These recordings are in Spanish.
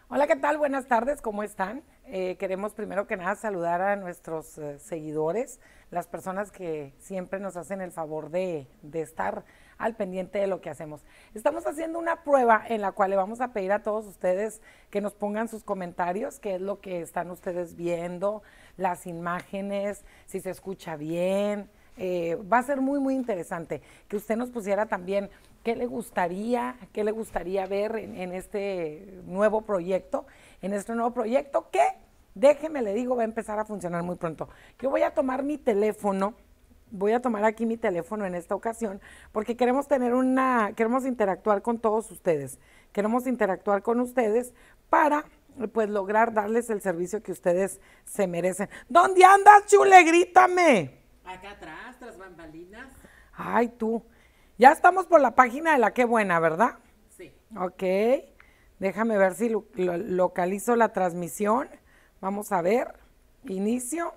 Hola, ¿qué tal? Buenas tardes, ¿cómo están? Queremos primero que nada saludar a nuestros seguidores, las personas que siempre nos hacen el favor de estar al pendiente de lo que hacemos. Estamos haciendo una prueba en la cual le vamos a pedir a todos ustedes que nos pongan sus comentarios, qué es lo que están ustedes viendo, las imágenes, si se escucha bien. Va a ser muy interesante que usted nos pusiera también qué le gustaría ver en este nuevo proyecto, que déjeme le digo va a empezar a funcionar muy pronto. Yo voy a tomar mi teléfono, voy a tomar aquí mi teléfono en esta ocasión porque queremos interactuar con todos ustedes, queremos interactuar con ustedes para pues lograr darles el servicio que ustedes se merecen. ¿Dónde andas, chule? Grítame. Acá atrás, tras bambalinas. Ay, tú. Ya estamos por la página de La Qué Buena, ¿verdad? Sí. Ok. Déjame ver si localizo la transmisión. Vamos a ver. Inicio.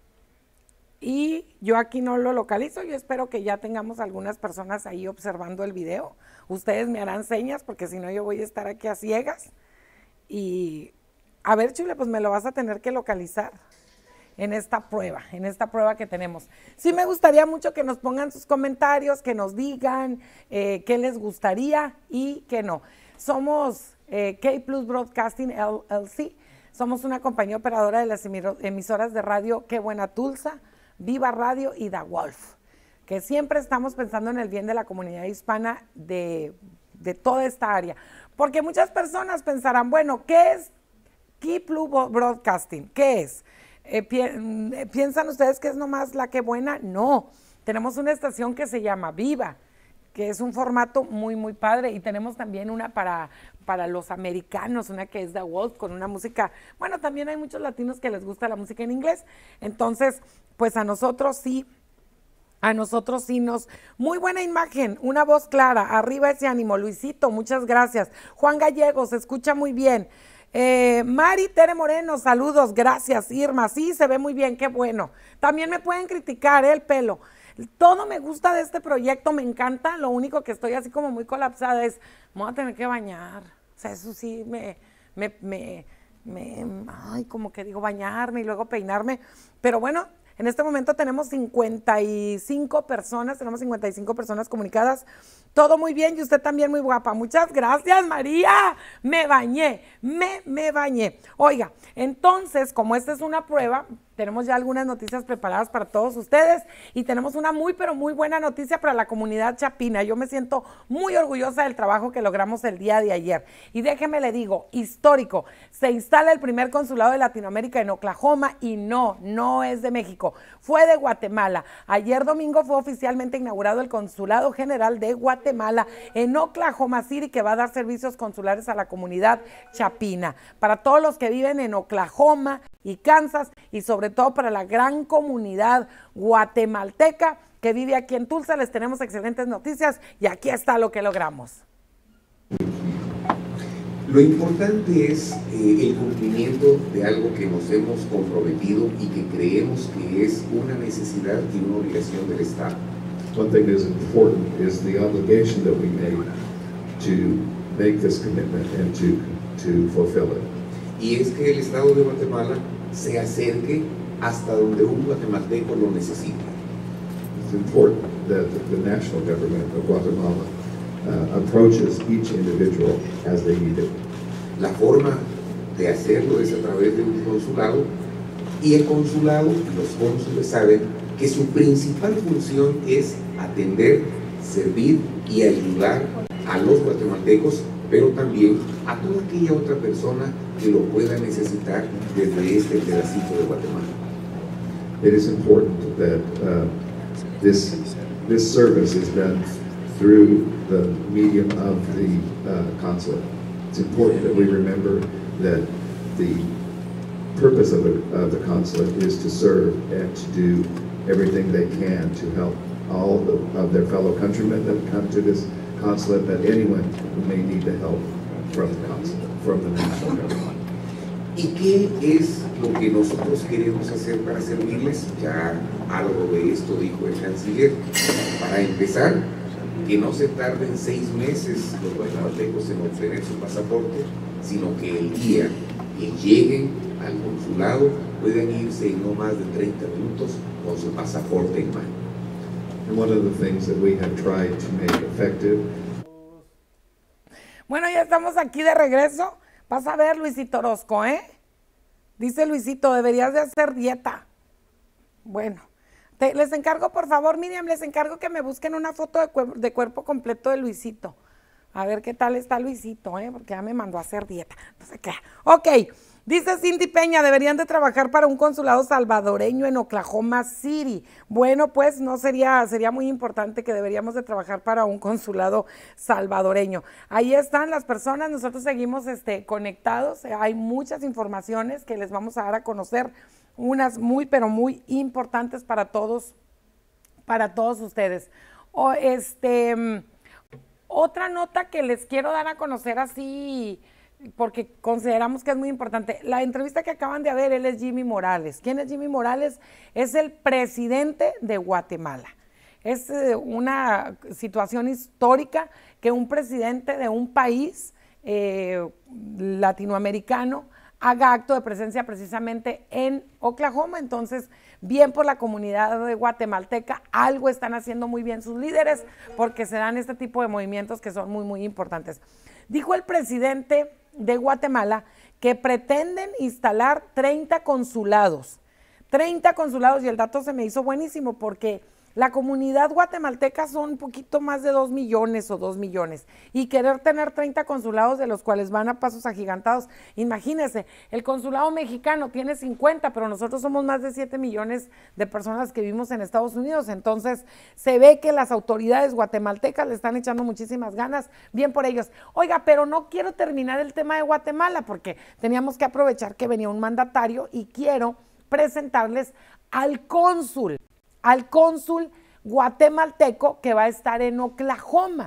Y yo aquí no lo localizo. Yo espero que ya tengamos algunas personas ahí observando el video. Ustedes me harán señas porque si no yo voy a estar aquí a ciegas. Y a ver, chule, pues me lo vas a tener que localizar en esta prueba que tenemos. Sí me gustaría mucho que nos pongan sus comentarios, que nos digan qué les gustaría y qué no. Somos K-Plus Broadcasting LLC, somos una compañía operadora de las emisoras de radio Qué Buena Tulsa, Viva Radio y The Wolf, que siempre estamos pensando en el bien de la comunidad hispana de toda esta área. Porque muchas personas pensarán, bueno, ¿qué es K-Plus Broadcasting? ¿Qué es? ¿Piensan ustedes que es nomás La Qué Buena? No, tenemos una estación que se llama Viva, que es un formato muy padre, y tenemos también una para los americanos, una que es The Wolf, con una música, bueno, también hay muchos latinos que les gusta la música en inglés, entonces, pues a nosotros sí muy buena imagen, una voz clara, arriba ese ánimo, Luisito, muchas gracias. Juan Gallegos, se escucha muy bien. Mari Tere Moreno, saludos, gracias. Irma, sí, se ve muy bien, qué bueno. También me pueden criticar el pelo. Todo me gusta de este proyecto, me encanta. Lo único que estoy así como muy colapsada es, me voy a tener que bañar. O sea, eso sí ay, como que digo bañarme y luego peinarme. Pero bueno, en este momento tenemos 55 personas comunicadas. Todo muy bien y usted también muy guapa. Muchas gracias, María. Me bañé. Oiga, entonces, como esta es una prueba, tenemos ya algunas noticias preparadas para todos ustedes y tenemos una pero muy buena noticia para la comunidad chapina. Yo me siento muy orgullosa del trabajo que logramos el día de ayer. Y déjeme le digo, histórico, se instala el primer consulado de Latinoamérica en Oklahoma y no es de México, fue de Guatemala. Ayer domingo fue oficialmente inaugurado el Consulado General de Guatemala en Oklahoma City, que va a dar servicios consulares a la comunidad chapina. Para todos los que viven en Oklahoma y Kansas y sobre todo para la gran comunidad guatemalteca que vive aquí en Tulsa, les tenemos excelentes noticias y aquí está lo que logramos. Lo importante es el cumplimiento de algo que nos hemos comprometido y que creemos que es una necesidad y una obligación del Estado. One thing that is important is the obligation that we made to make this commitment and to fulfill it. Y es que el Estado de Guatemala se acerque hasta donde un guatemalteco lo necesite. It's important that the national government of Guatemala approaches each individual as they need it. La forma de hacerlo es a través de un consulado, y el consulado, los cónsules saben que su principal función es atender, servir y ayudar a los guatemaltecos, pero también a toda aquella otra persona que lo pueda necesitar desde este pedacito de Guatemala. It is important that this service is done through the medium of the consulate. It's important that we remember that the purpose of the consulate is to serve and to do everything they can to help all of their fellow countrymen that come to this consulate, but anyone who may need the help from the consulate, from the national government. ¿Y qué es lo que nosotros queremos hacer para servirles? Ya algo de esto dijo el canciller. Para empezar, que no se tarden 6 meses los guatemaltecos en obtener su pasaporte, sino que el día que lleguen al consulado pueden irse en no más de 30 minutos con su pasaporte en mano. And one of the things that we have tried to make effective. Bueno, ya estamos aquí de regreso. Vas a ver, Luisito Orozco, ¿eh? Dice Luisito, deberías de hacer dieta. Bueno, les encargo, por favor, Miriam, les encargo que me busquen una foto de cuerpo completo de Luisito. A ver qué tal está Luisito, porque ya me mandó a hacer dieta. No sé qué. Ok, dice Cindy Peña, deberían de trabajar para un consulado salvadoreño en Oklahoma City. Bueno, pues no sería muy importante que deberíamos de trabajar para un consulado salvadoreño. Ahí están las personas, nosotros seguimos conectados. Hay muchas informaciones que les vamos a dar a conocer, unas muy, pero muy importantes para todos ustedes. Otra nota que les quiero dar a conocer así, porque consideramos que es muy importante. La entrevista que acaban de ver, él es Jimmy Morales. ¿Quién es Jimmy Morales? Es el presidente de Guatemala. Es una situación histórica que un presidente de un país latinoamericano haga acto de presencia precisamente en Oklahoma. Entonces, bien por la comunidad guatemalteca, algo están haciendo muy bien sus líderes, porque se dan este tipo de movimientos que son muy, muy importantes. Dijo el presidente de Guatemala que pretenden instalar 30 consulados, y el dato se me hizo buenísimo porque la comunidad guatemalteca son un poquito más de 2 millones o 2 millones y querer tener 30 consulados, de los cuales van a pasos agigantados. Imagínense, el consulado mexicano tiene 50, pero nosotros somos más de 7 millones de personas que vivimos en Estados Unidos. Entonces se ve que las autoridades guatemaltecas le están echando muchísimas ganas, bien por ellos. Oiga, pero no quiero terminar el tema de Guatemala porque teníamos que aprovechar que venía un mandatario y quiero presentarles al cónsul guatemalteco que va a estar en Oklahoma.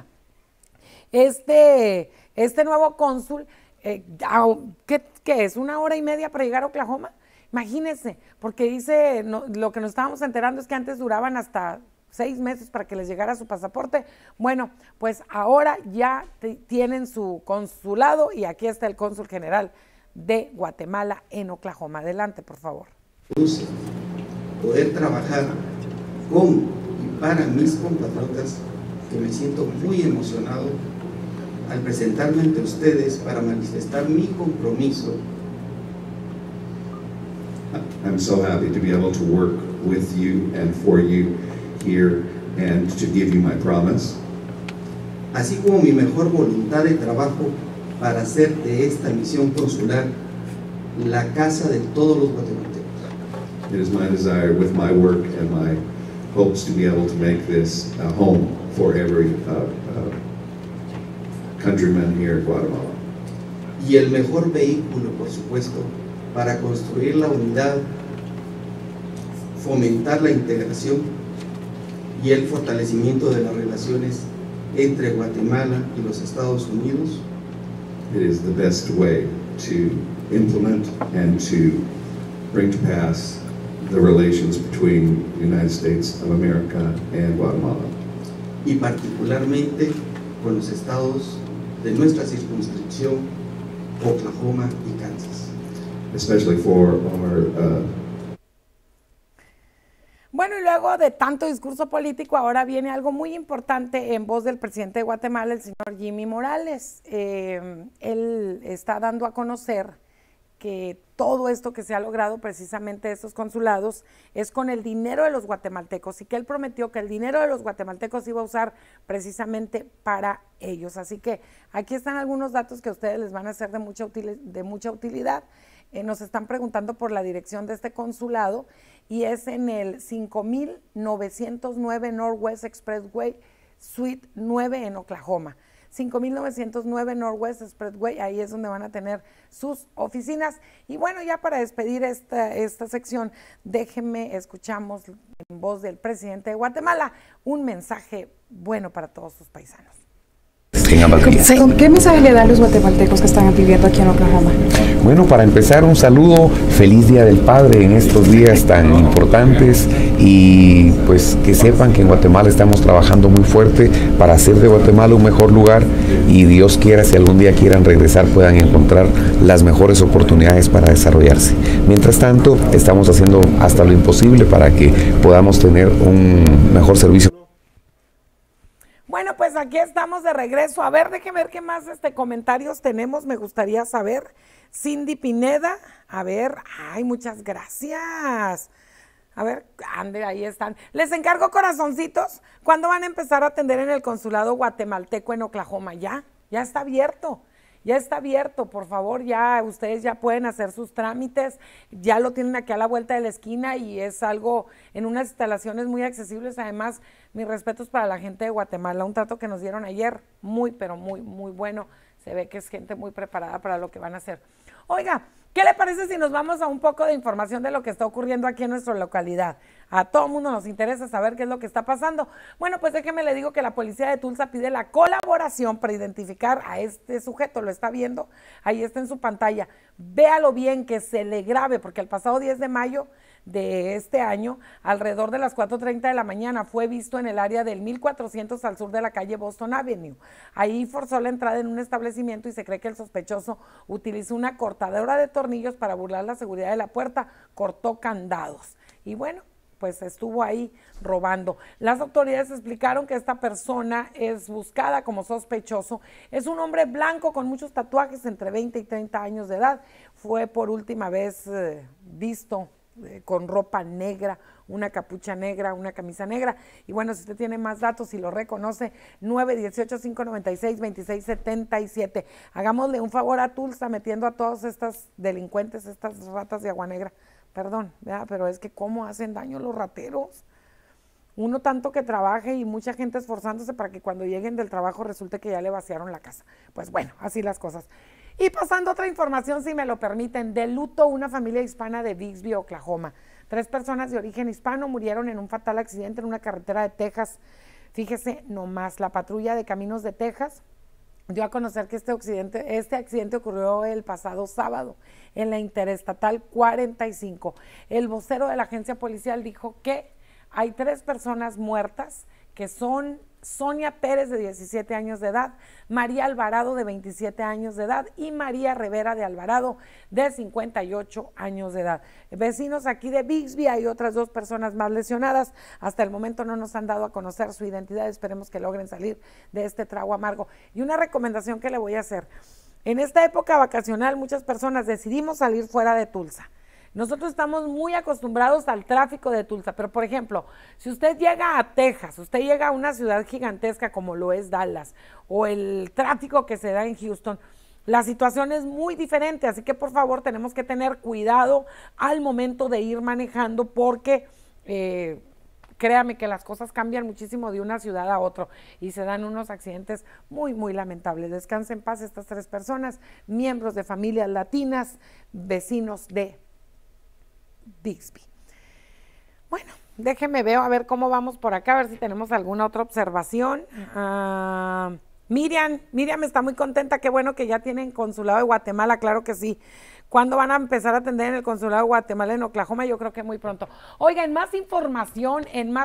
Este nuevo cónsul, ¿qué es? ¿1 hora y media para llegar a Oklahoma? Imagínense, porque dice, lo que nos estábamos enterando es que antes duraban hasta 6 meses para que les llegara su pasaporte. Bueno, pues ahora ya tienen su consulado y aquí está el cónsul general de Guatemala en Oklahoma. Adelante, por favor. Poder trabajar con y para mis compatriotas, que me siento muy emocionado al presentarme ante ustedes para manifestar mi compromiso. I'm so happy to be able to work with you and for you here and to give you my promise. Así como mi mejor voluntad de trabajo para hacer de esta misión consular la casa de todos los guatemaltecos. It is my desire, with my work and my hopes, to be able to make this a home for every countryman here in Guatemala. Y el mejor vehículo, por supuesto, para construir la unidad, fomentar la integración y el fortalecimiento de las relaciones entre Guatemala y los Estados Unidos. It is the best way to implement and to bring to pass the relations between the United States of America and Guatemala. Y particularmente con los estados de nuestra circunscripción, Oklahoma y Kansas. Especially for our Bueno, y luego de tanto discurso político, ahora viene algo muy importante en voz del presidente de Guatemala, el señor Jimmy Morales. Él está dando a conocer que todo esto que se ha logrado, precisamente estos consulados, es con el dinero de los guatemaltecos, y que él prometió que el dinero de los guatemaltecos iba a usar precisamente para ellos. Así que aquí están algunos datos que a ustedes les van a ser de mucha utilidad. Nos están preguntando por la dirección de este consulado, y es en el 5909 Northwest Expressway, Suite 9 en Oklahoma. 5909 Northwest Expressway, ahí es donde van a tener sus oficinas. Y bueno, ya para despedir esta sección, déjenme, escuchamos en voz del presidente de Guatemala un mensaje bueno para todos sus paisanos. ¿Qué mensaje le dan a los guatemaltecos que están viviendo aquí en Oklahoma? Bueno, para empezar, un saludo, feliz Día del Padre en estos días tan importantes, y pues que sepan que en Guatemala estamos trabajando muy fuerte para hacer de Guatemala un mejor lugar y Dios quiera, si algún día quieran regresar, puedan encontrar las mejores oportunidades para desarrollarse. Mientras tanto, estamos haciendo hasta lo imposible para que podamos tener un mejor servicio. Bueno, pues aquí estamos de regreso. A ver, déjenme ver qué más comentarios tenemos. Me gustaría saber. Cindy Pineda, a ver, ay, muchas gracias. A ver, ande, ahí están. Les encargo, corazoncitos, ¿cuándo van a empezar a atender en el consulado guatemalteco en Oklahoma? Ya está abierto. Ya está abierto, por favor, ya ustedes ya pueden hacer sus trámites, ya lo tienen aquí a la vuelta de la esquina y es algo en unas instalaciones muy accesibles. Además, mis respetos para la gente de Guatemala, un trato que nos dieron ayer, muy, pero muy, muy bueno. Se ve que es gente muy preparada para lo que van a hacer. Oiga, ¿qué le parece si nos vamos a un poco de información de lo que está ocurriendo aquí en nuestra localidad? A todo el mundo nos interesa saber qué es lo que está pasando. Bueno, pues déjeme le digo que la policía de Tulsa pide la colaboración para identificar a este sujeto. ¿Lo está viendo? Ahí está en su pantalla. Véalo bien, que se le grabe, porque el pasado 10 de mayo de este año, alrededor de las 4:30 de la mañana, fue visto en el área del 1400 al sur de la calle Boston Avenue. Ahí forzó la entrada en un establecimiento y se cree que el sospechoso utilizó una cortadora de tornillos para burlar la seguridad de la puerta, cortó candados. Y bueno, pues estuvo ahí robando. Las autoridades explicaron que esta persona es buscada como sospechoso. Es un hombre blanco con muchos tatuajes, entre 20 y 30 años de edad. Fue por última vez visto con ropa negra, una capucha negra, una camisa negra. Y bueno, si usted tiene más datos y lo reconoce, 918-596-2677. Hagámosle un favor a Tulsa metiendo a todas estas delincuentes, estas ratas de agua negra. Perdón, ¿verdad? Pero es que cómo hacen daño los rateros. Uno tanto que trabaje y mucha gente esforzándose para que cuando lleguen del trabajo resulte que ya le vaciaron la casa. Pues bueno, así las cosas. Y pasando a otra información, si me lo permiten, de luto una familia hispana de Bixby, Oklahoma. 3 personas de origen hispano murieron en un fatal accidente en una carretera de Texas. Fíjese nomás, la patrulla de Caminos de Texas dio a conocer que este accidente ocurrió el pasado sábado en la Interestatal 45. El vocero de la agencia policial dijo que hay 3 personas muertas, que son Sonia Pérez, de 17 años de edad, María Alvarado, de 27 años de edad, y María Rivera de Alvarado, de 58 años de edad. Vecinos aquí de Bixby, hay otras 2 personas más lesionadas. Hasta el momento no nos han dado a conocer su identidad, esperemos que logren salir de este trago amargo. Y una recomendación que le voy a hacer: en esta época vacacional muchas personas decidimos salir fuera de Tulsa. Nosotros estamos muy acostumbrados al tráfico de Tulsa, pero por ejemplo, si usted llega a Texas, usted llega a una ciudad gigantesca como lo es Dallas, o el tráfico que se da en Houston, la situación es muy diferente, así que por favor tenemos que tener cuidado al momento de ir manejando, porque créame que las cosas cambian muchísimo de una ciudad a otra y se dan unos accidentes muy, muy lamentables. Descansen en paz estas 3 personas, miembros de familias latinas, vecinos de Bixby. Bueno, déjeme ver a ver cómo vamos por acá, a ver si tenemos alguna otra observación. Miriam está muy contenta, qué bueno que ya tienen consulado de Guatemala, claro que sí. ¿Cuándo van a empezar a atender en el consulado de Guatemala en Oklahoma? Yo creo que muy pronto. Oiga, en más información,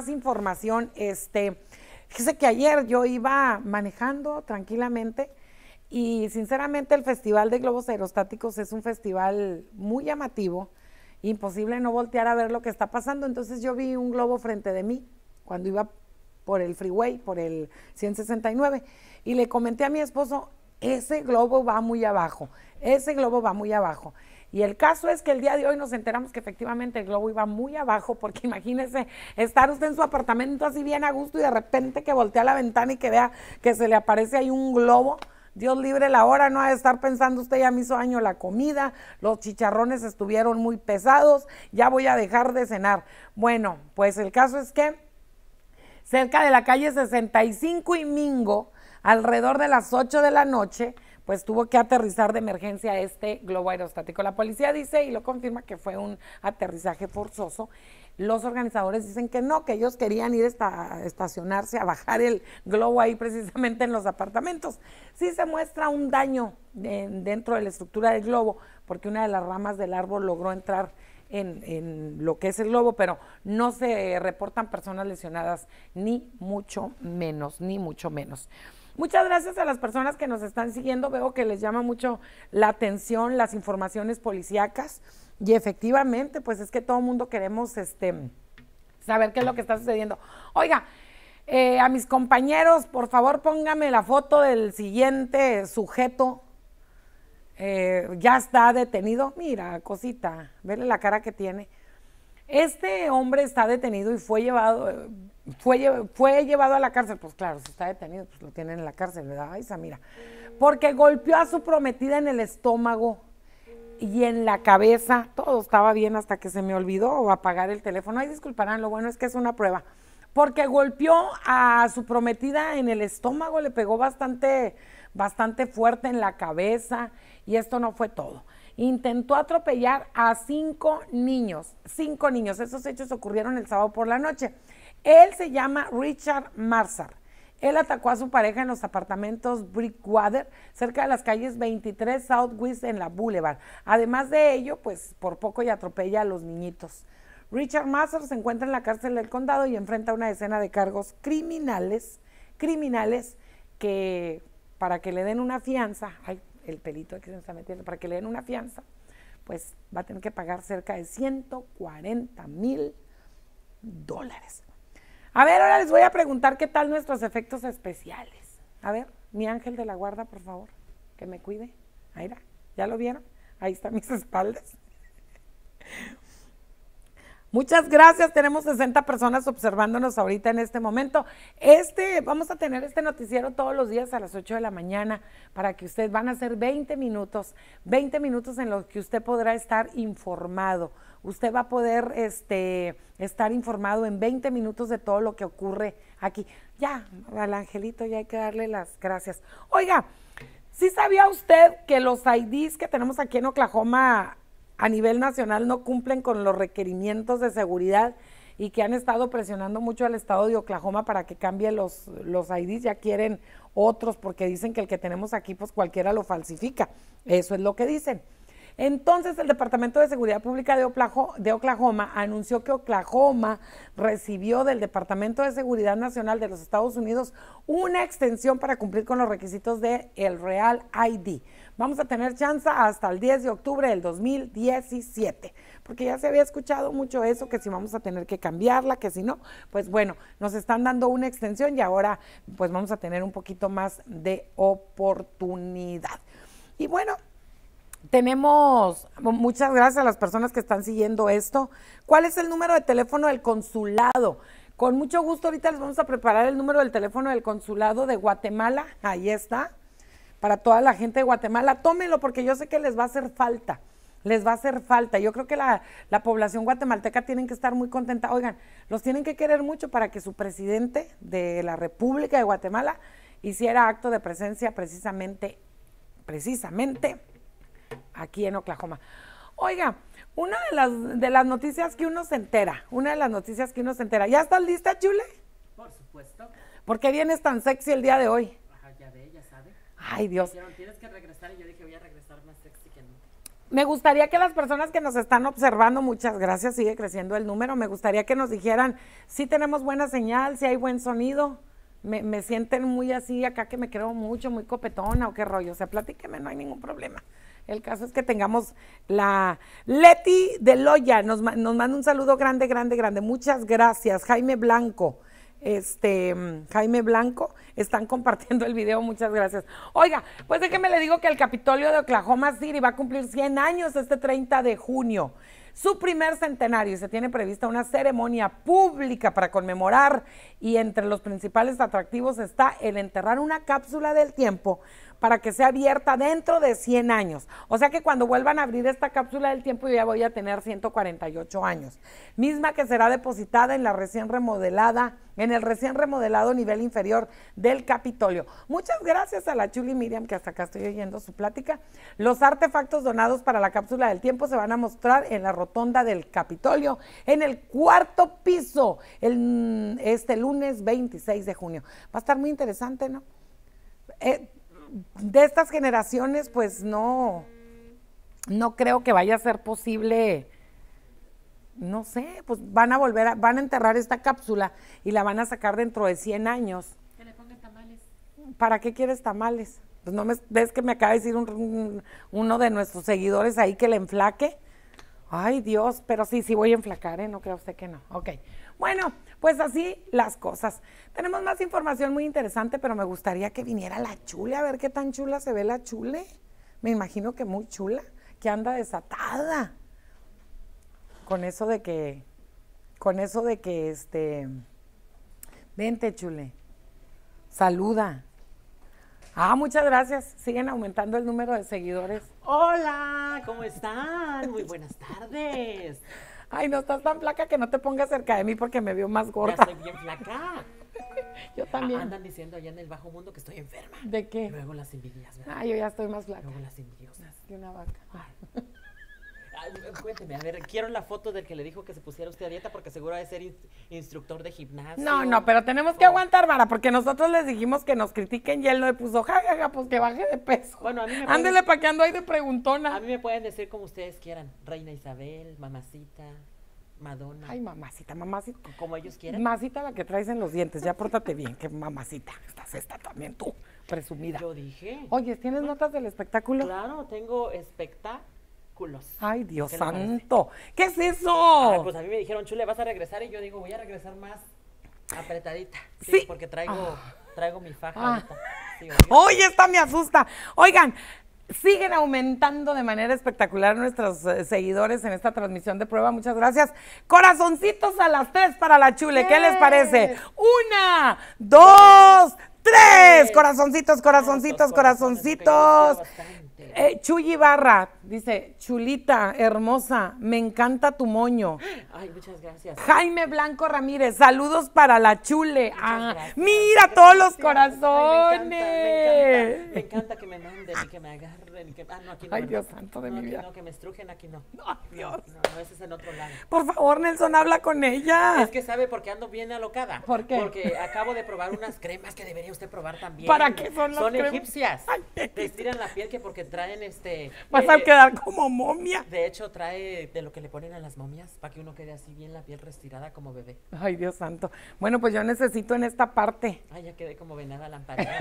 fíjese que ayer yo iba manejando tranquilamente y sinceramente el Festival de Globos Aerostáticos es un festival muy llamativo. Imposible no voltear a ver lo que está pasando. Entonces yo vi un globo frente de mí cuando iba por el freeway, por el 169, y le comenté a mi esposo, ese globo va muy abajo, y el caso es que el día de hoy nos enteramos que efectivamente el globo iba muy abajo, porque imagínese estar usted en su apartamento así bien a gusto y de repente que voltea a la ventana y que vea que se le aparece ahí un globo. Dios libre la hora, no ha de estar pensando usted, ya me hizo daño la comida, los chicharrones estuvieron muy pesados, ya voy a dejar de cenar. Bueno, pues el caso es que cerca de la calle 65 y Mingo, alrededor de las 8 de la noche, pues tuvo que aterrizar de emergencia este globo aerostático. La policía dice, y lo confirma, que fue un aterrizaje forzoso. Los organizadores dicen que no, que ellos querían ir a estacionarse, a bajar el globo ahí precisamente en los apartamentos. Sí se muestra un daño dentro de la estructura del globo, porque una de las ramas del árbol logró entrar en lo que es el globo, pero no se reportan personas lesionadas, ni mucho menos, ni mucho menos. Muchas gracias a las personas que nos están siguiendo. Veo que les llama mucho la atención las informaciones policíacas y efectivamente, pues es que todo el mundo queremos saber qué es lo que está sucediendo. Oiga, a mis compañeros, por favor, póngame la foto del siguiente sujeto. Ya está detenido. Mira, cosita, vele la cara que tiene. Este hombre está detenido y fue llevado a la cárcel. Pues claro, si está detenido, pues lo tienen en la cárcel, ¿verdad? Ay, Samira. Porque golpeó a su prometida en el estómago y en la cabeza. Todo estaba bien hasta que se me olvidó apagar el teléfono. Ay, disculparán, lo bueno es que es una prueba. Porque golpeó a su prometida en el estómago, le pegó bastante fuerte en la cabeza, y esto no fue todo. Intentó atropellar a 5 niños. Esos hechos ocurrieron el sábado por la noche. Él se llama Richard Marsar. Él atacó a su pareja en los apartamentos Brickwater, cerca de las calles 23 Southwest en la Boulevard. Además de ello, pues por poco y atropella a los niñitos. Richard Marsar se encuentra en la cárcel del condado y enfrenta una decena de cargos criminales que para que le den una fianza, ay, el pelito que se está metiendo, para que le den una fianza, pues va a tener que pagar cerca de $140,000. A ver, ahora les voy a preguntar qué tal nuestros efectos especiales. A ver, mi ángel de la guarda, por favor, que me cuide. Ahí está, ¿ya lo vieron? Ahí están mis espaldas. Muchas gracias, tenemos 60 personas observándonos ahorita en este momento. Vamos a tener este noticiero todos los días a las 8 de la mañana para que ustedes van a hacer 20 minutos en los que usted podrá estar informado. Usted va a poder estar informado en 20 minutos de todo lo que ocurre aquí. Ya, al angelito ya hay que darle las gracias. Oiga, ¿sí sabía usted que los IDs que tenemos aquí en Oklahoma a nivel nacional no cumplen con los requerimientos de seguridad y que han estado presionando mucho al estado de Oklahoma para que cambie los IDs? Ya quieren otros porque dicen que el que tenemos aquí pues cualquiera lo falsifica. Eso es lo que dicen. Entonces el Departamento de Seguridad Pública de Oklahoma anunció que Oklahoma recibió del Departamento de Seguridad Nacional de los Estados Unidos una extensión para cumplir con los requisitos del Real ID. Vamos a tener chance hasta el 10 de octubre del 2017, porque ya se había escuchado mucho eso, que si vamos a tener que cambiarla, que si no, pues bueno, nos están dando una extensión y ahora pues vamos a tener un poquito más de oportunidad. Y bueno, tenemos, muchas gracias a las personas que están siguiendo esto. ¿Cuál es el número de teléfono del consulado? Con mucho gusto ahorita les vamos a preparar el número del teléfono del consulado de Guatemala. Ahí está, para toda la gente de Guatemala. Tómenlo porque yo sé que les va a hacer falta. Yo creo que la población guatemalteca tienen que estar muy contenta. Oigan, los tienen que querer mucho para que su presidente de la República de Guatemala hiciera acto de presencia precisamente aquí en Oklahoma. Oiga, una de las noticias que uno se entera, ¿ya estás lista, Chule? Por supuesto. ¿Por qué vienes tan sexy el día de hoy? Ajá, ya ve, ya sabe. Ay, Dios. Dijeron, tienes que regresar, y yo dije, voy a regresar más sexy que nunca. Me gustaría que las personas que nos están observando, muchas gracias, sigue creciendo el número, me gustaría que nos dijeran si tenemos buena señal, si hay buen sonido. Me sienten muy así acá, que me creo mucho, muy copetona o qué rollo. O sea, platíqueme, no hay ningún problema. El caso es que tengamos la Leti de Loya, nos manda un saludo grande. Muchas gracias. Jaime Blanco, están compartiendo el video, muchas gracias. Oiga, pues déjeme le digo que el Capitolio de Oklahoma City va a cumplir 100 años este 30 de junio. Su primer centenario, y se tiene prevista una ceremonia pública para conmemorar, y entre los principales atractivos está el enterrar una cápsula del tiempo para que sea abierta dentro de 100 años. O sea que cuando vuelvan a abrir esta cápsula del tiempo yo ya voy a tener 148 años. Misma que será depositada en el recién remodelado nivel inferior del Capitolio. Muchas gracias a la Chuli Miriam, que hasta acá estoy oyendo su plática. Los artefactos donados para la cápsula del tiempo se van a mostrar en la rotonda del Capitolio, en el 4º piso, este lunes 26 de junio. Va a estar muy interesante, ¿no? De estas generaciones, pues no creo que vaya a ser posible, no sé, pues van a enterrar esta cápsula y la van a sacar dentro de 100 años. Que le pongan tamales. ¿Para qué quieres tamales? Pues no ves que me acaba de decir uno de nuestros seguidores ahí que le enflaque. Ay, Dios, pero sí voy a enflacar, no crea usted que no. Ok, bueno, pues así las cosas. Tenemos más información muy interesante, pero me gustaría que viniera la Chule, a ver qué tan chula se ve la Chule. Me imagino que muy chula, que anda desatada. Con eso de que, vente, Chule, saluda. Muchas gracias. Siguen aumentando el número de seguidores. Hola, ¿cómo están? Muy buenas tardes. Ay, no estás tan flaca que no te pongas cerca de mí porque me veo más gorda. Ya estoy bien flaca. Yo también. Andan diciendo allá en el bajo mundo que estoy enferma. ¿De qué? Luego las envidias, ¿verdad? Yo ya estoy más flaca. Luego las envidiosas. De una vaca. Cuénteme, a ver, quiero la foto del que le dijo que se pusiera usted a dieta porque seguro ha de ser instructor de gimnasio. No, pero tenemos que aguantar, Mara, porque nosotros les dijimos que nos critiquen y él le puso jajaja, pues que baje de peso. Bueno, a mí me Ándele pa' que ando ahí de preguntona. A mí me pueden decir como ustedes quieran, Reina Isabel, Mamacita, Madonna. Ay, mamacita. Como ellos quieran. Mamacita la que traes en los dientes, ya pórtate bien, que mamacita. Estás esta también tú, presumida. Yo dije. Oye, ¿tienes notas del espectáculo? Claro, tengo espectáculos. Ay, Dios santo. ¿Qué es eso? Pues a mí me dijeron, Chule, vas a regresar, y yo digo, voy a regresar más apretadita. Sí. Porque traigo mi faja ahorita. Sí, oye, esta me asusta. Oigan, siguen aumentando de manera espectacular nuestros seguidores en esta transmisión de prueba. Muchas gracias. Corazoncitos a las 3 para la Chule. ¿Qué les parece? 1, 2, 3. Corazoncitos. Chuy Ibarra dice, Chulita, hermosa, me encanta tu moño. Ay, muchas gracias. Jaime Blanco Ramírez, saludos para la Chule. Mira todos los corazones. Ay, me encanta que me manden y que me agarren y que no, aquí no. Ay, Dios santo de mi vida. No, que me estrujen, aquí no. Ay, Dios. No, ese es en otro lado. Por favor, Nelson, habla con ella. Es que sabe por qué ando bien alocada. ¿Por qué? Porque acabo de probar unas cremas que debería usted probar también. ¿Para qué son las cremas? Son egipcias. Ay, te estiran la piel, que porque traen vas a quedar como momia. De hecho, trae de lo que le ponen a las momias para que uno quede así bien la piel restirada como bebé. Ay, Dios santo. Bueno, pues yo necesito en esta parte. Ay, ya quedé como venada lampareada.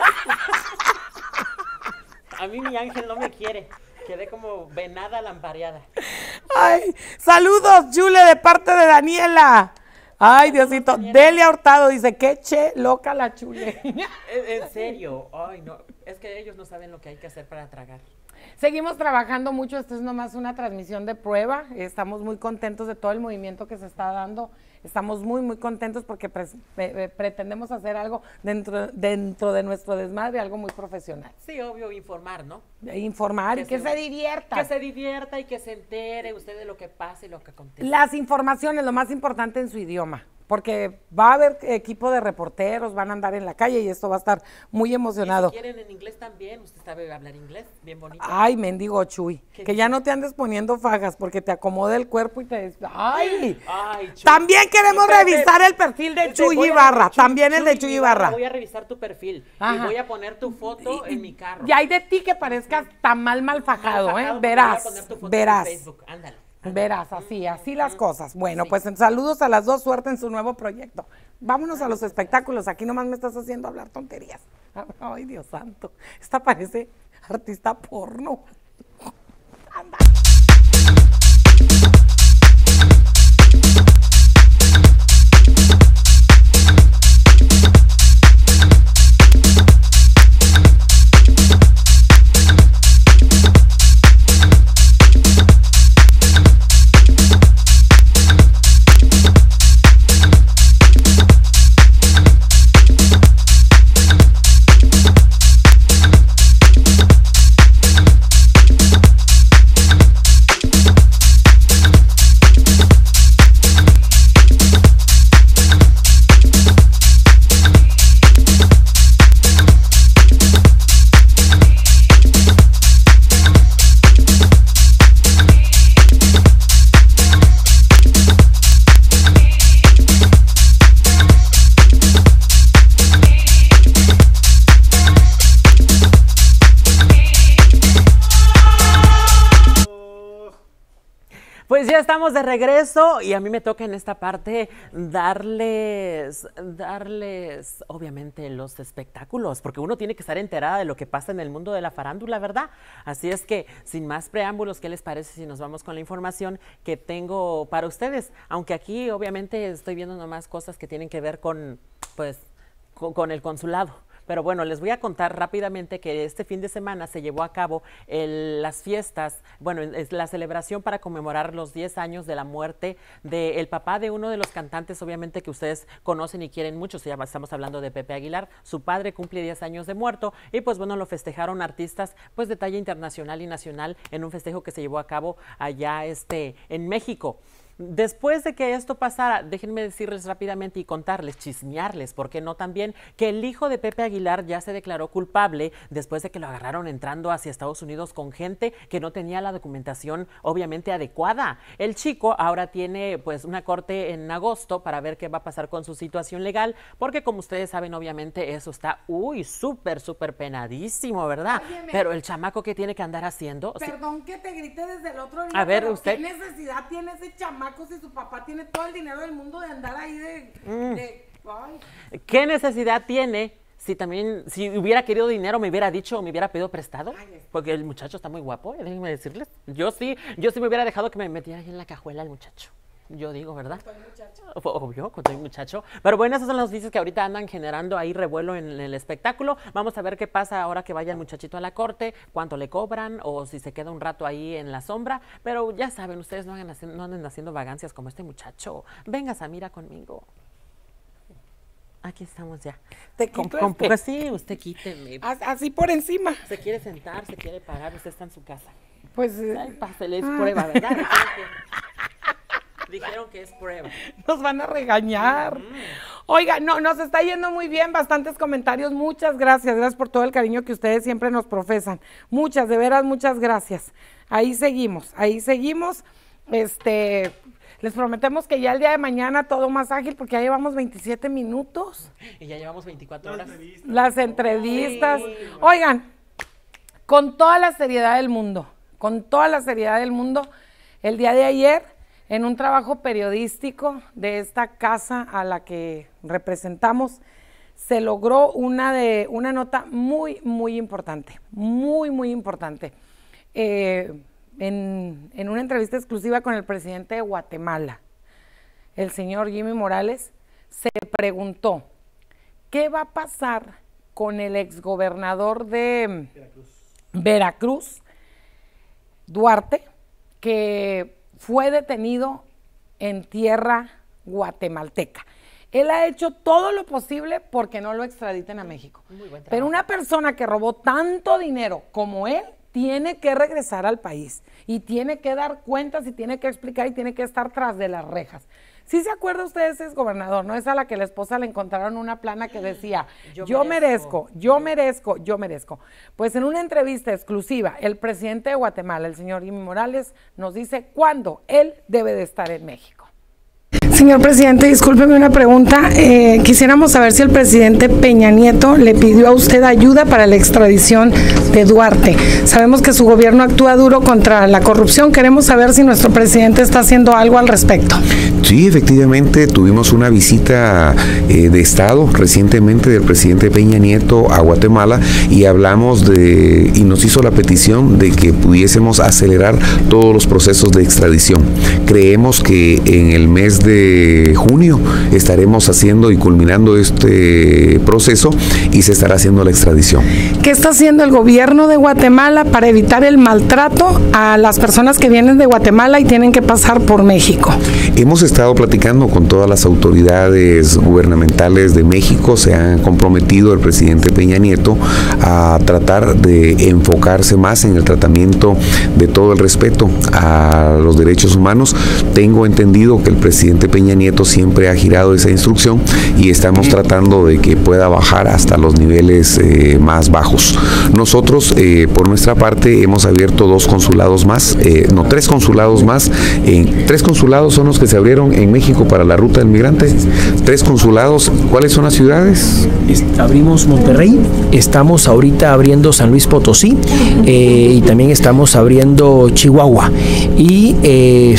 A mí mi ángel no me quiere. Quedé como venada lampareada. Ay, saludos, Chule, de parte de Daniela. Ay, Diosito. Delia Hurtado dice, qué loca la Chule. En serio. Ay, no. Es que ellos no saben lo que hay que hacer para tragar. Seguimos trabajando mucho, esto es nomás una transmisión de prueba, estamos muy contentos de todo el movimiento que se está dando, estamos muy contentos porque pretendemos hacer algo dentro de nuestro desmadre, algo muy profesional. Sí, obvio, informar, ¿no? Informar y que se divierta. Que se divierta y que se entere usted de lo que pasa y lo que acontece. Las informaciones, lo más importante en su idioma. Porque va a haber equipo de reporteros, van a andar en la calle y esto va a estar muy emocionado. Y si quieren en inglés también, usted sabe hablar inglés, bien bonito. Ay, mendigo Chuy, que ya no te andes poniendo fajas porque te acomode el cuerpo y te... ¡Ay! Chuy. También queremos revisar el perfil de Chuy Ibarra, también el de Chuy Ibarra. Voy a revisar tu perfil y voy a poner tu foto en mi carro. Y hay de ti que parezcas tan mal fajado, verás, voy a poner tu foto verás. en Facebook. Ándale. Verás, así las cosas. Bueno, sí. Pues saludos a las dos, suerte en su nuevo proyecto. Vámonos a los espectáculos, aquí nomás me estás haciendo hablar tonterías. Ay, Dios santo, esta parece artista porno. Anda. Pues ya estamos de regreso y a mí me toca en esta parte darles obviamente los espectáculos, porque uno tiene que estar enterada de lo que pasa en el mundo de la farándula, ¿verdad? Así es que, sin más preámbulos, ¿qué les parece si nos vamos con la información que tengo para ustedes? Aunque aquí obviamente estoy viendo nomás cosas que tienen que ver con, pues, con el consulado. Pero bueno, les voy a contar rápidamente que este fin de semana se llevó a cabo las fiestas, bueno, es la celebración para conmemorar los 10 años de la muerte del papá de uno de los cantantes, obviamente, que ustedes conocen y quieren mucho. Estamos hablando de Pepe Aguilar. Su padre cumple 10 años de muerto y pues bueno, lo festejaron artistas pues de talla internacional y nacional en un festejo que se llevó a cabo allá en México. Después de que esto pasara, déjenme decirles rápidamente y contarles, chismearles, ¿por qué no también? Que el hijo de Pepe Aguilar ya se declaró culpable después de que lo agarraron entrando hacia Estados Unidos con gente que no tenía la documentación obviamente adecuada. El chico ahora tiene pues una corte en agosto para ver qué va a pasar con su situación legal, porque como ustedes saben, obviamente eso está, súper penadísimo, ¿verdad? Óyeme, pero el chamaco que tiene que andar haciendo... Perdón que te grite desde el otro día, a ver, usted... ¿qué necesidad tiene ese chamaco si su papá tiene todo el dinero del mundo de andar ahí ¿Qué necesidad tiene? Si hubiera querido dinero, me hubiera dicho o me hubiera pedido prestado. Porque el muchacho está muy guapo, déjenme decirles. Yo sí me hubiera dejado que me metiera ahí en la cajuela el muchacho. Yo digo, ¿verdad? Obvio, con todo muchacho. Pero bueno, esas son las noticias que ahorita andan generando ahí revuelo en el espectáculo. Vamos a ver qué pasa ahora que vaya el muchachito a la corte, cuánto le cobran o si se queda un rato ahí en la sombra. Pero ya saben, ustedes no anden haciendo vagancias como este muchacho. Venga, Samira, conmigo. Aquí estamos ya. ¿Te quito pues sí, usted quíteme. Así por encima. Se quiere sentar, se quiere parar, usted está en su casa. Pues... pásele, es prueba, ¿verdad? Dijeron que es prueba. Nos van a regañar. Oiga, nos está yendo muy bien, bastantes comentarios. Muchas gracias por todo el cariño que ustedes siempre nos profesan. Muchas, de veras, muchas gracias. Ahí seguimos. Les prometemos que ya el día de mañana todo más ágil, porque ya llevamos 27 minutos. Y ya llevamos 24 horas. Las entrevistas. Sí. Oigan, con toda la seriedad del mundo, el día de ayer, en un trabajo periodístico de esta casa a la que representamos, se logró una nota muy importante, muy importante. En una entrevista exclusiva con el presidente de Guatemala, el señor Jimmy Morales, se preguntó, ¿qué va a pasar con el exgobernador de Veracruz, Duarte, que fue detenido en tierra guatemalteca? Él ha hecho todo lo posible porque no lo extraditen a México. Pero una persona que robó tanto dinero como él tiene que regresar al país y tiene que dar cuentas y tiene que explicar y tiene que estar tras de las rejas. ¿Sí se acuerda usted de ese exgobernador? ¿No es a la que la esposa le encontraron una plana que decía, yo merezco? Pues en una entrevista exclusiva, el presidente de Guatemala, el señor Jimmy Morales, nos dice cuándo él debe de estar en México. Señor presidente, discúlpeme una pregunta. Quisiéramos saber si el presidente Peña Nieto le pidió a usted ayuda para la extradición de Duarte. Sabemos que su gobierno actúa duro contra la corrupción. Queremos saber si nuestro presidente está haciendo algo al respecto. Sí, efectivamente, tuvimos una visita de Estado recientemente del presidente Peña Nieto a Guatemala y y nos hizo la petición de que pudiésemos acelerar todos los procesos de extradición. Creemos que en el mes de junio estaremos haciendo y culminando este proceso y se estará haciendo la extradición. ¿Qué está haciendo el gobierno de Guatemala para evitar el maltrato a las personas que vienen de Guatemala y tienen que pasar por México? Hemos estado platicando con todas las autoridades gubernamentales de México. Se han comprometido el presidente Peña Nieto a tratar de enfocarse más en el tratamiento de todo el respeto a los derechos humanos. Tengo entendido que el presidente Peña Nieto siempre ha girado esa instrucción y estamos tratando de que pueda bajar hasta los niveles más bajos. Nosotros, por nuestra parte, hemos abierto 2 consulados más, 3 consulados más. 3 consulados son los que se abrieron en México para la ruta del migrante. 3 consulados. ¿Cuáles son las ciudades? Abrimos Monterrey, estamos ahorita abriendo San Luis Potosí y también estamos abriendo Chihuahua y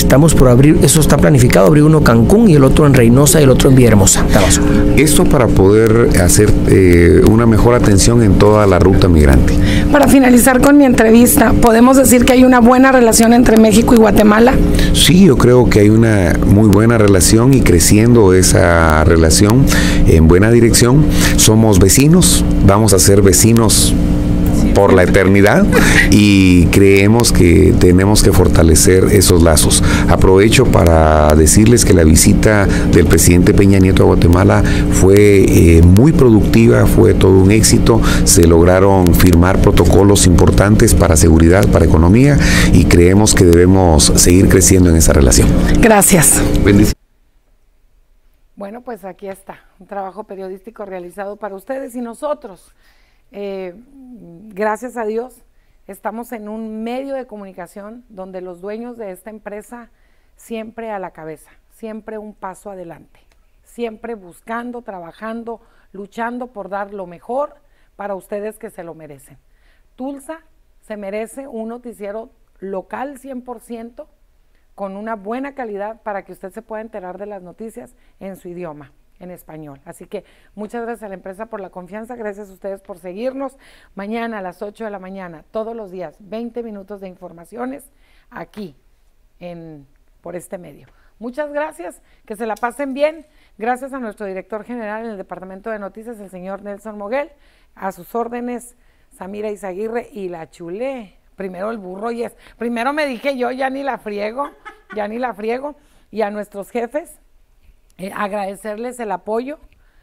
estamos por abrir, eso está planificado, abrir uno en Cancún y el otro en Reynosa y el otro en Villahermosa, Tabasco. Esto para poder hacer una mejor atención en toda la ruta migrante. Para finalizar con mi entrevista, ¿podemos decir que hay una buena relación entre México y Guatemala? Sí, yo creo que hay una muy buena relación y creciendo esa relación en buena dirección. Somos vecinos, vamos a ser vecinos por la eternidad y creemos que tenemos que fortalecer esos lazos. Aprovecho para decirles que la visita del presidente Peña Nieto a Guatemala fue muy productiva, fue todo un éxito, se lograron firmar protocolos importantes para seguridad, para economía y creemos que debemos seguir creciendo en esa relación. Gracias. Bendiciones. Bueno, pues aquí está, un trabajo periodístico realizado para ustedes y nosotros. Gracias a Dios estamos en un medio de comunicación donde los dueños de esta empresa siempre a la cabeza, siempre un paso adelante, siempre buscando, trabajando, luchando por dar lo mejor para ustedes que se lo merecen. Tulsa se merece un noticiero local 100% con una buena calidad para que usted se pueda enterar de las noticias en su idioma, en español. Así que muchas gracias a la empresa por la confianza, gracias a ustedes por seguirnos. Mañana a las 8 de la mañana, todos los días, 20 minutos de informaciones aquí por este medio. Muchas gracias, que se la pasen bien. Gracias a nuestro director general en el Departamento de Noticias, el señor Nelson Moguel, a sus órdenes, Samira Izaguirre y la chulé. Primero el burro primero me dije yo, ya ni la friego, y a nuestros jefes, agradecerles el apoyo,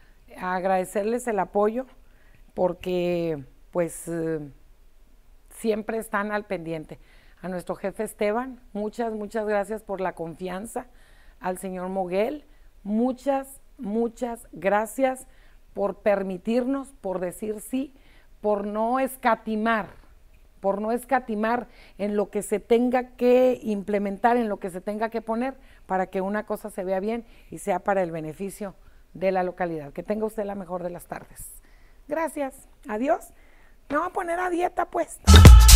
porque pues siempre están al pendiente. A nuestro jefe Esteban, muchas gracias por la confianza. Al señor Moguel, muchas gracias por permitirnos, por decir sí, por no escatimar en lo que se tenga que implementar, en lo que se tenga que poner para que una cosa se vea bien y sea para el beneficio de la localidad. Que tenga usted la mejor de las tardes. Gracias. Adiós. Me voy a poner a dieta, pues.